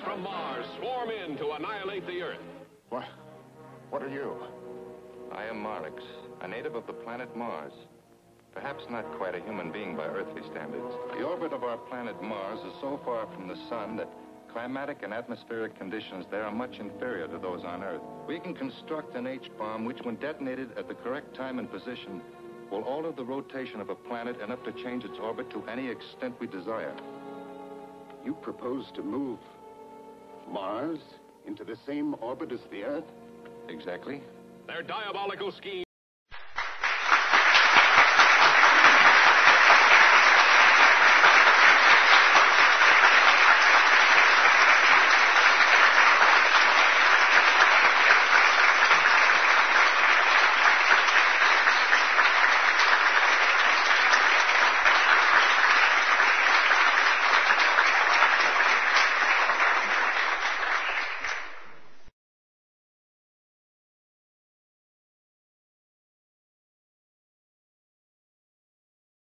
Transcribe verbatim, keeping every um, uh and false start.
from Mars swarm in to annihilate the Earth. What? What are you? I am Marix, a native of the planet Mars. Perhaps not quite a human being by earthly standards. The orbit of our planet Mars is so far from the sun that climatic and atmospheric conditions there are much inferior to those on Earth. We can construct an H-bomb which, when detonated at the correct time and position, will alter the rotation of a planet enough to change its orbit to any extent we desire. You propose to move Mars into the same orbit as the Earth? Exactly. Their diabolical scheme